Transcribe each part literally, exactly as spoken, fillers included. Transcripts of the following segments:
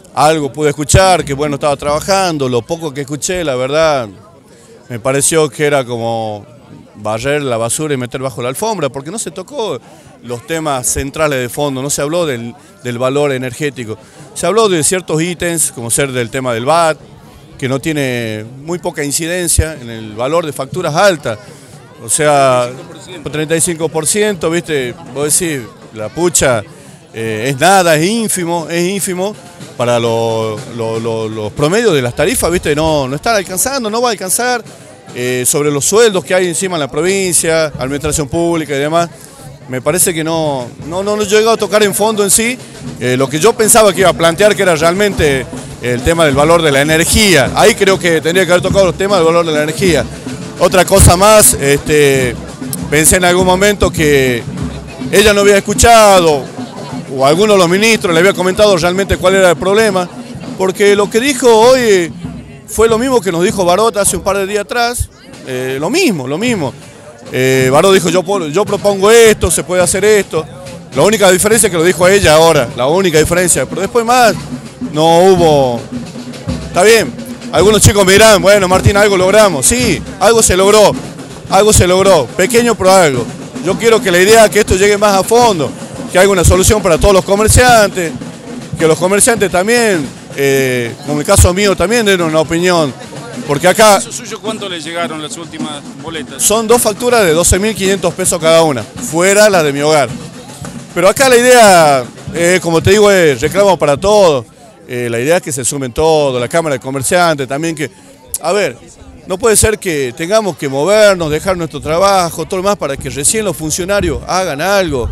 algo pude escuchar, que bueno, estaba trabajando, lo poco que escuché, la verdad, me pareció que era como barrer la basura y meter bajo la alfombra, porque no se tocó los temas centrales de fondo, no se habló del, del valor energético. Se habló de ciertos ítems, como ser del tema del V A T, que no tiene muy poca incidencia en el valor de facturas altas. O sea, treinta y cinco por ciento, ¿viste? Vos decís, la pucha, eh, es nada, es ínfimo, es ínfimo para lo, lo, lo, los promedios de las tarifas, ¿viste? No, no están alcanzando, no va a alcanzar. Eh, sobre los sueldos que hay encima en la provincia, administración pública y demás, me parece que no, no, no, no he llegado a tocar en fondo en sí eh, lo que yo pensaba que iba a plantear, que era realmente el tema del valor de la energía. Ahí creo que tendría que haber tocado los temas del valor de la energía. Otra cosa más, este, pensé en algún momento que ella no había escuchado, o alguno de los ministros le había comentado realmente cuál era el problema, porque lo que dijo hoy fue lo mismo que nos dijo Barot hace un par de días atrás, eh, lo mismo, lo mismo. Eh, Barot dijo, yo, yo propongo esto, se puede hacer esto. La única diferencia es que lo dijo ella ahora, la única diferencia, pero después más no hubo. Está bien, algunos chicos me dirán, bueno Martín, algo logramos. Sí, algo se logró, algo se logró, pequeño pero algo. Yo quiero que la idea es que esto llegue más a fondo, que haya una solución para todos los comerciantes, que los comerciantes también, eh, como el caso mío, también den una opinión. Porque acá... ¿Eso suyo cuánto le llegaron las últimas boletas? Son dos facturas de doce mil quinientos pesos cada una, fuera la de mi hogar. Pero acá la idea, eh, como te digo, es reclamo para todos. Eh, la idea es que se sumen todos, la Cámara de Comerciantes también que... A ver, no puede ser que tengamos que movernos, dejar nuestro trabajo, todo lo más para que recién los funcionarios hagan algo.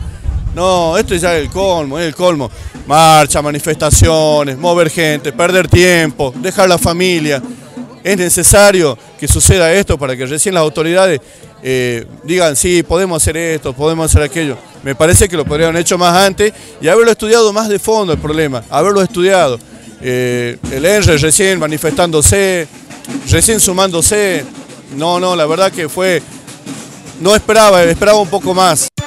No, esto ya es el colmo, es el colmo. Marcha, manifestaciones, mover gente, perder tiempo, dejar la familia. Es necesario que suceda esto para que recién las autoridades eh, digan, sí, podemos hacer esto, podemos hacer aquello. Me parece que lo podrían haber hecho más antes y haberlo estudiado más de fondo el problema, haberlo estudiado. Eh, el E N R E recién manifestándose, recién sumándose. No, no, la verdad que fue, no esperaba, esperaba un poco más.